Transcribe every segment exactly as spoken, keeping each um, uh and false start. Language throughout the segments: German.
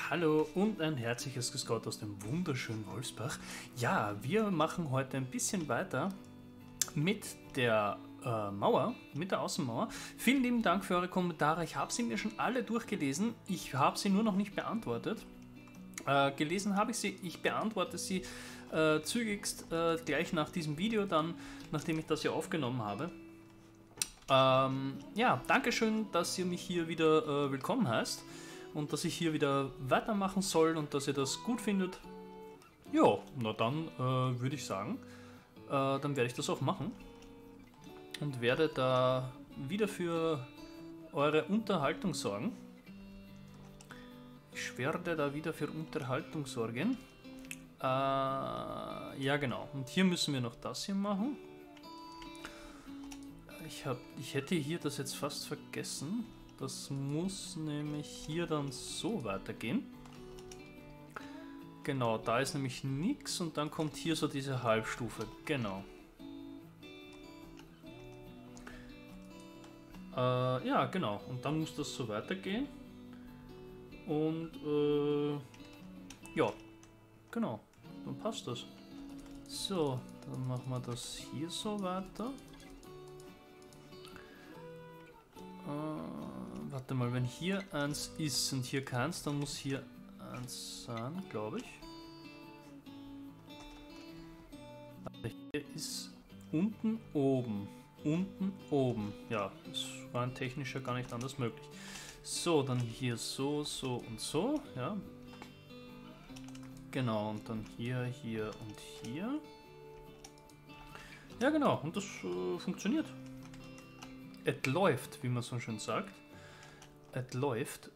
Hallo und ein herzliches Grüß Gott aus dem wunderschönen Wolfsbach. Ja, wir machen heute ein bisschen weiter mit der äh, Mauer, mit der Außenmauer. Vielen lieben Dank für eure Kommentare. Ich habe sie mir schon alle durchgelesen. Ich habe sie nur noch nicht beantwortet. Äh, gelesen habe ich sie. Ich beantworte sie äh, zügigst äh, gleich nach diesem Video, dann, nachdem ich das hier aufgenommen habe. Ähm, ja, Dankeschön, dass ihr mich hier wieder äh, willkommen heißt. Und dass ich hier wieder weitermachen soll und dass ihr das gut findet. Ja, na dann äh, würde ich sagen, äh, dann werde ich das auch machen. Und werde da wieder für eure Unterhaltung sorgen. Ich werde da wieder für Unterhaltung sorgen. Äh, ja genau, und hier müssen wir noch das hier machen. Ich, hab, ich hätte hier das jetzt fast vergessen. Das muss nämlich hier dann so weitergehen. Genau, da ist nämlich nichts und dann kommt hier so diese Halbstufe. Genau. Äh, ja, genau. Und dann muss das so weitergehen. Und äh, ja, genau. Dann passt das. So, dann machen wir das hier so weiter. Uh, warte mal, wenn hier eins ist und hier keins, dann muss hier eins sein, glaube ich. Warte, hier ist unten, oben. Unten, oben. Ja, das war ein technischer gar nicht anders möglich. So, dann hier so, so und so, ja. Genau, und dann hier, hier und hier. Ja, genau, und das äh, funktioniert. Es läuft, wie man so schön sagt. Es läuft.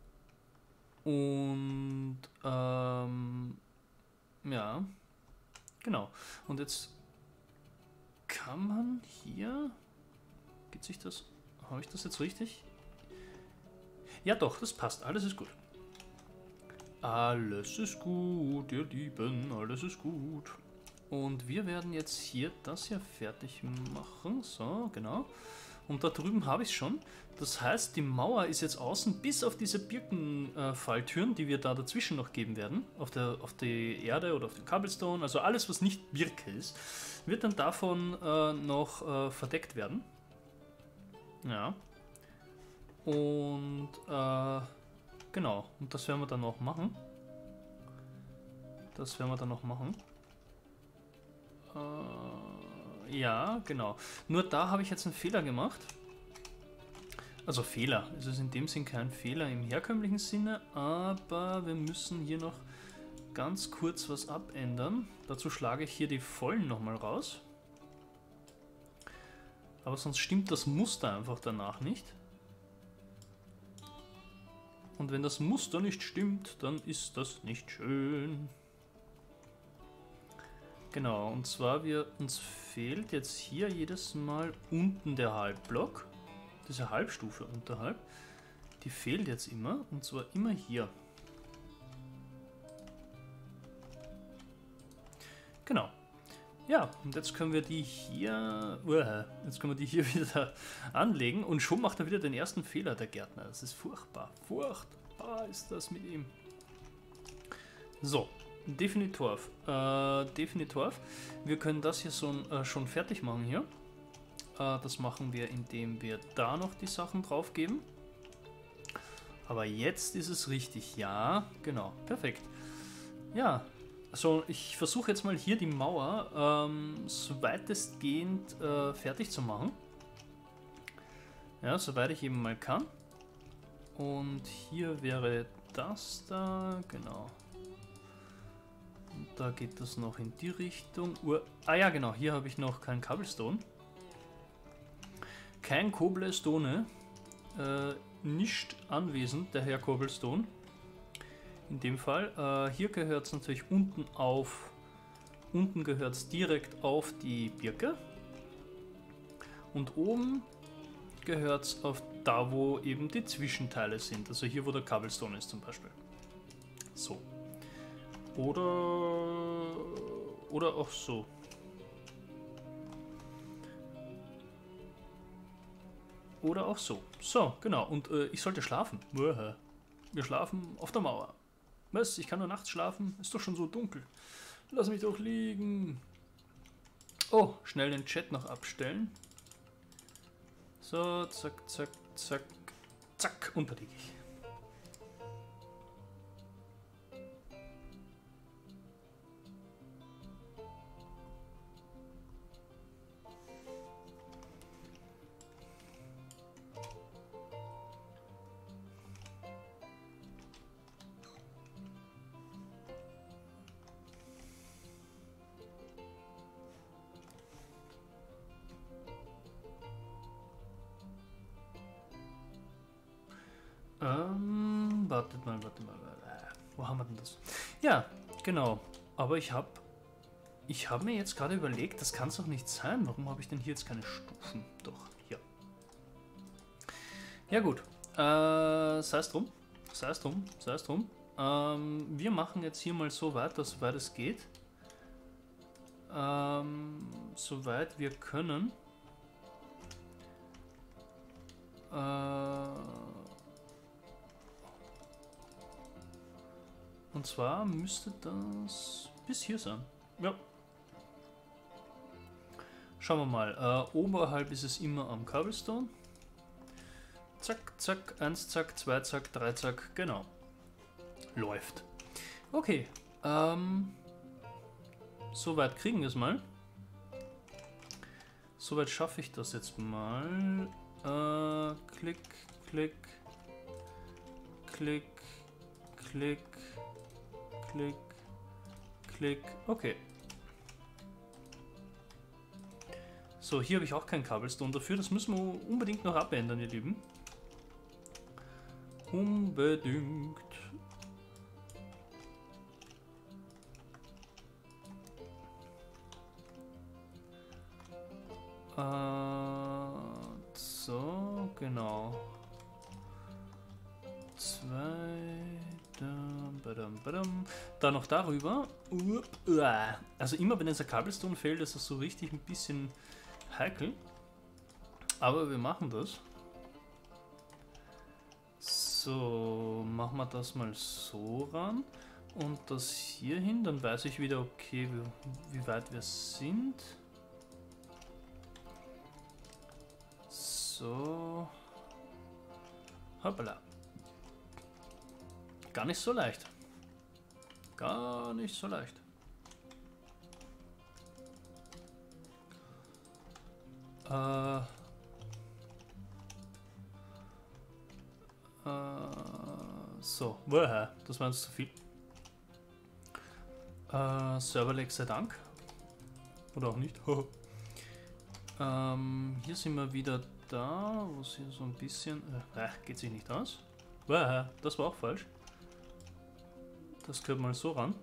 Und ähm, ja, genau. Und jetzt kann man hier, geht sich das, habe ich das jetzt richtig? Ja doch, das passt, alles ist gut. Alles ist gut, ihr Lieben, alles ist gut. Und wir werden jetzt hier das hier fertig machen, so, genau. Und da drüben habe ich es schon. Das heißt, die Mauer ist jetzt außen bis auf diese Birkenfalltüren, äh, die wir da dazwischen noch geben werden, auf, der, auf die Erde oder auf den Cobblestone, also alles, was nicht Birke ist, wird dann davon äh, noch äh, verdeckt werden. Ja. Und äh, genau, und das werden wir dann noch machen. Das werden wir dann noch machen. Äh, Ja, genau. Nur da habe ich jetzt einen Fehler gemacht. Also Fehler. Es ist in dem Sinn kein Fehler im herkömmlichen Sinne, aber wir müssen hier noch ganz kurz was abändern. Dazu schlage ich hier die Vollen nochmal raus. Aber sonst stimmt das Muster einfach danach nicht. Und wenn das Muster nicht stimmt, dann ist das nicht schön. Genau, und zwar wir, uns fehlt jetzt hier jedes Mal unten der Halbblock, diese Halbstufe unterhalb, die fehlt jetzt immer, und zwar immer hier. Genau. Ja, und jetzt können wir die hier, uh, jetzt können wir die hier wieder anlegen und schon macht er wieder den ersten Fehler, der Gärtner. Das ist furchtbar, furchtbar ist das mit ihm. So. Definitorf. Äh, Definitorf. Wir können das hier so, äh, schon fertig machen hier. Äh, das machen wir, indem wir da noch die Sachen drauf geben. Aber jetzt ist es richtig. Ja, genau. Perfekt. Ja, also ich versuche jetzt mal hier die Mauer ähm, so weitestgehend äh, fertig zu machen. Ja, soweit ich eben mal kann. Und hier wäre das da, genau. Und da geht das noch in die Richtung. Uh, ah ja, genau, hier habe ich noch kein Cobblestone. Kein Cobblestone. Äh, nicht anwesend, der Herr Cobblestone. In dem Fall. Äh, hier gehört es natürlich unten auf. Unten gehört es direkt auf die Birke. Und oben gehört es auf da, wo eben die Zwischenteile sind. Also hier, wo der Cobblestone ist zum Beispiel. So. Oder, oder auch so. Oder auch so. So, genau. Und äh, ich sollte schlafen. Wir schlafen auf der Mauer. Was? Ich kann nur nachts schlafen? Ist doch schon so dunkel. Lass mich doch liegen. Oh, schnell den Chat noch abstellen. So, zack, zack, zack, zack, unterliege ich. Ähm, wartet mal, wartet mal. Wo haben wir denn das? Ja, genau. Aber ich habe ich habe mir jetzt gerade überlegt, das kann es doch nicht sein. Warum habe ich denn hier jetzt keine Stufen? Doch, hier. Ja gut. Äh, sei es drum. Sei es drum. Sei es drum. Ähm, wir machen jetzt hier mal so weiter, soweit es geht. Ähm, soweit wir können. Äh... Und zwar müsste das bis hier sein. Ja. Schauen wir mal. Äh, oberhalb ist es immer am Cobblestone. Zack, zack, eins, zack, zwei, zack, drei, zack. Genau. Läuft. Okay. Ähm, Soweit kriegen wir es mal. Soweit schaffe ich das jetzt mal. Äh, klick, klick, klick, klick. Klick, klick, okay. So, hier habe ich auch kein Cobblestone dafür. Das müssen wir unbedingt noch abändern, ihr Lieben. Unbedingt. Äh, so, genau. Zwei... Da noch darüber. Also immer wenn es ein Cobblestone fehlt, ist das so richtig ein bisschen heikel. Aber wir machen das. So, machen wir das mal so ran. Und das hier hin, dann weiß ich wieder, okay, wie, wie weit wir sind. So. Hoppala. Gar nicht so leicht. Gar nicht so leicht. Äh, äh, so, woher? Das war uns zu viel. Äh, Serverlag sei Dank. Oder auch nicht. ähm, hier sind wir wieder da, wo es hier so ein bisschen... Äh, geht sich nicht aus. Woher? Das war auch falsch. Das gehört mal so ran.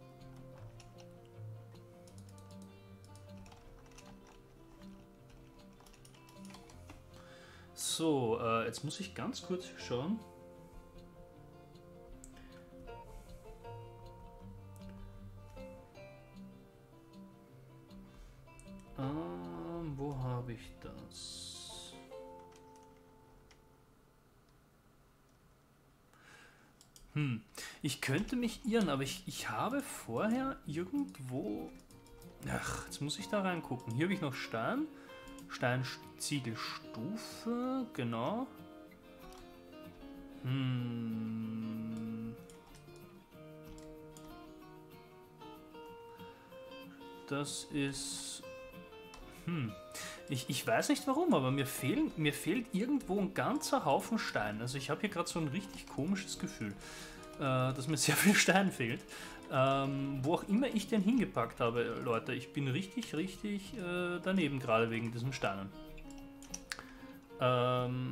So, äh, jetzt muss ich ganz kurz schauen. Ähm, wo habe ich das? Hm, ich könnte mich irren, aber ich, ich habe vorher irgendwo... Ach, jetzt muss ich da reingucken. Hier habe ich noch Stein. Steinziegelstufe, genau. Hm. Das ist... Hm. Ich, ich weiß nicht warum, aber mir, fehlen, mir fehlt irgendwo ein ganzer Haufen Stein. Also ich habe hier gerade so ein richtig komisches Gefühl, äh, dass mir sehr viel Stein fehlt. Ähm, wo auch immer ich den hingepackt habe, Leute, ich bin richtig, richtig äh, daneben gerade wegen diesen Steinen. Ähm,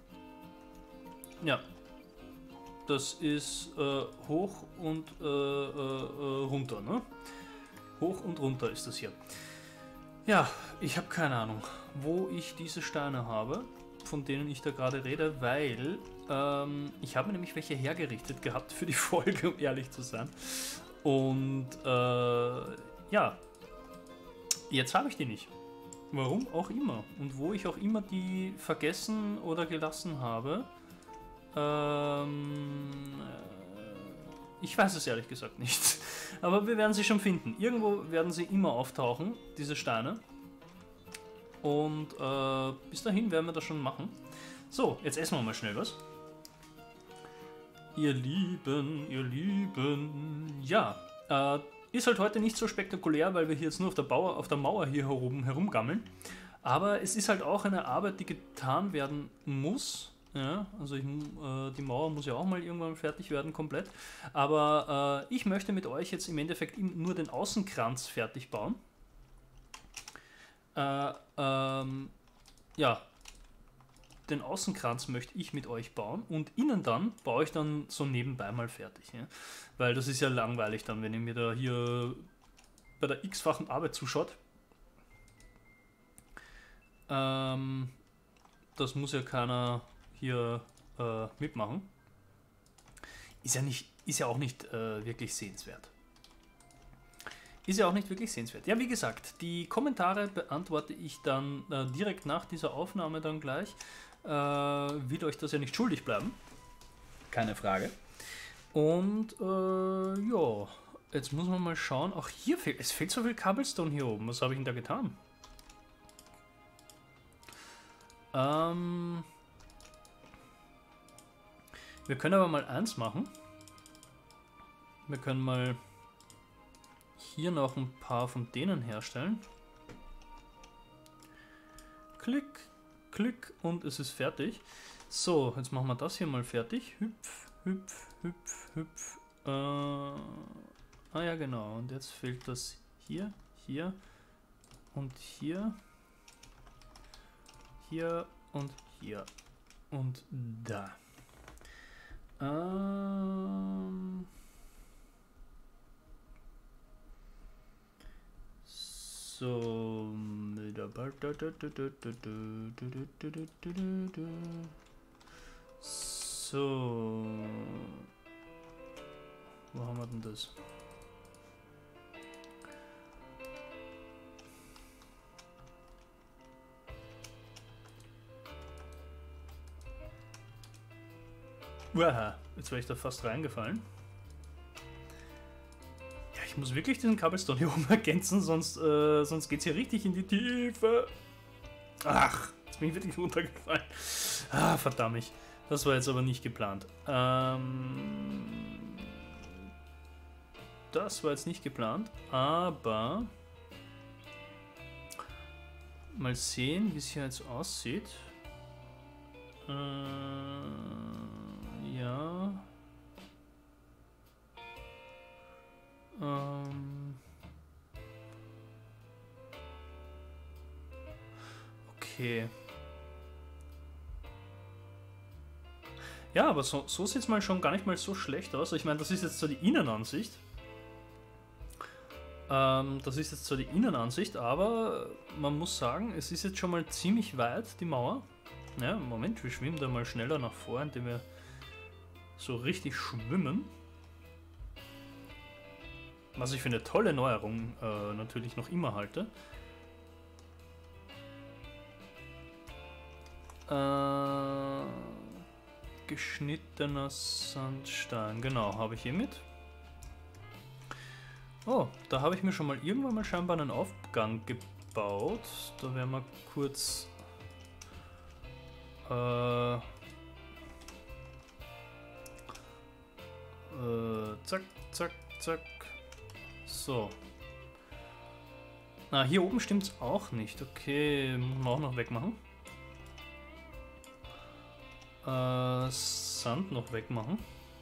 ja, das ist äh, hoch und äh, äh, runter, ne? Hoch und runter ist das hier. Ja, ich habe keine Ahnung, wo ich diese Steine habe, von denen ich da gerade rede, weil ähm, ich habe mir nämlich welche hergerichtet gehabt für die Folge, um ehrlich zu sein. Und äh, ja, jetzt habe ich die nicht. Warum auch immer. Und wo ich auch immer die vergessen oder gelassen habe, ähm, Ich weiß es ehrlich gesagt nicht. Aber wir werden sie schon finden. Irgendwo werden sie immer auftauchen, diese Steine. Und äh, bis dahin werden wir das schon machen. So, jetzt essen wir mal schnell was. Ihr Lieben, ihr Lieben. Ja, äh, ist halt heute nicht so spektakulär, weil wir hier jetzt nur auf der, Bauer, auf der Mauer hier herum, herumgammeln. Aber es ist halt auch eine Arbeit, die getan werden muss. Ja, also ich, äh, die Mauer muss ja auch mal irgendwann fertig werden, komplett. Aber äh, ich möchte mit euch jetzt im Endeffekt nur den Außenkranz fertig bauen. Äh, ähm, ja, den Außenkranz möchte ich mit euch bauen und innen dann baue ich dann so nebenbei mal fertig. Ja? Weil das ist ja langweilig dann, wenn ihr mir da hier bei der x-fachen Arbeit zuschaut. Ähm, das muss ja keiner hier äh, mitmachen. Ist ja, nicht, ist ja auch nicht äh, wirklich sehenswert. Ist ja auch nicht wirklich sehenswert. Ja, wie gesagt, die Kommentare beantworte ich dann äh, direkt nach dieser Aufnahme dann gleich. Äh, will euch das ja nicht schuldig bleiben. Keine Frage. Und äh, ja, jetzt muss man mal schauen. Auch hier fehlt, es fehlt so viel Cobblestone hier oben. Was habe ich denn da getan? Ähm, wir können aber mal eins machen. Wir können mal hier noch ein paar von denen herstellen. Klick, klick und es ist fertig. So, jetzt machen wir das hier mal fertig. Hüpf, hüpf, hüpf, hüpf. Äh, ah ja, genau. Und jetzt fehlt das hier, hier und hier. Hier und hier. Und da. Ähm... So, so, wo haben wir denn das? Uaha, jetzt wäre ich da fast reingefallen. Ich muss wirklich diesen Cobblestone hier oben ergänzen, sonst, äh, sonst geht es hier richtig in die Tiefe. Ach, jetzt bin ich wirklich runtergefallen. Ah, verdammt. Das war jetzt aber nicht geplant. Ähm, das war jetzt nicht geplant, aber mal sehen, wie es hier jetzt aussieht. Äh, ja. Ähm okay. Ja, aber so, so sieht es mal schon gar nicht mal so schlecht aus. Ich meine, das ist jetzt so die Innenansicht. Ähm, das ist jetzt so die Innenansicht, aber man muss sagen, es ist jetzt schon mal ziemlich weit, die Mauer. Ja, Moment, wir schwimmen da mal schneller nach vor, indem wir so richtig schwimmen. Was ich für eine tolle Neuerung äh, natürlich noch immer halte. Äh, geschnittener Sandstein, genau, habe ich hier mit. Oh, da habe ich mir schon mal irgendwann mal scheinbar einen Aufgang gebaut. Da werden wir kurz... Äh, äh, zack, zack, zack. So. Na, hier oben stimmt es auch nicht. Okay, muss man auch noch wegmachen. Äh, Sand noch wegmachen.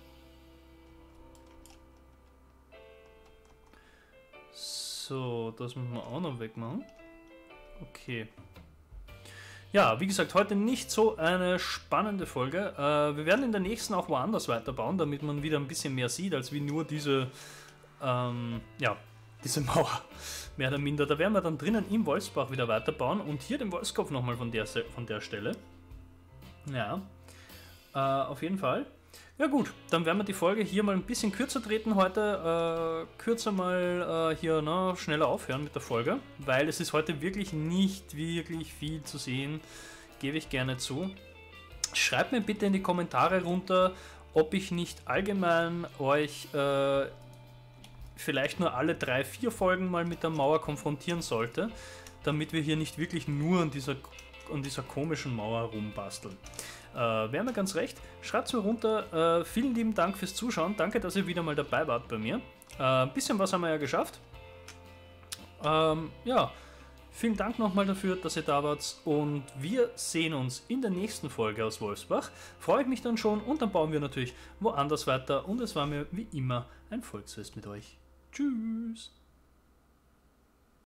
So, das müssen wir auch noch wegmachen. Okay. Ja, wie gesagt, heute nicht so eine spannende Folge. Äh, wir werden in der nächsten auch woanders weiterbauen, damit man wieder ein bisschen mehr sieht, als wie nur diese, ähm, ja, diese Mauer, mehr oder minder. Da werden wir dann drinnen im Wolfsbach wieder weiterbauen und hier den Wolfskopf nochmal von der, von der Stelle. Ja, äh, auf jeden Fall. Ja gut, dann werden wir die Folge hier mal ein bisschen kürzer treten heute, äh, kürzer mal äh, hier ne, schneller aufhören mit der Folge, weil es ist heute wirklich nicht wirklich viel zu sehen, gebe ich gerne zu. Schreibt mir bitte in die Kommentare runter, ob ich nicht allgemein euch äh, vielleicht nur alle drei, vier Folgen mal mit der Mauer konfrontieren sollte, damit wir hier nicht wirklich nur an dieser, an dieser komischen Mauer rumbasteln. Äh, Wäre mir ganz recht. Schreibt es mir runter. Äh, vielen lieben Dank fürs Zuschauen. Danke, dass ihr wieder mal dabei wart bei mir. Äh, ein bisschen was haben wir ja geschafft. Ähm, ja, vielen Dank nochmal dafür, dass ihr da wart. Und wir sehen uns in der nächsten Folge aus Wolfsbach. Freue ich mich dann schon und dann bauen wir natürlich woanders weiter. Und es war mir wie immer ein Volksfest mit euch. Tschüss.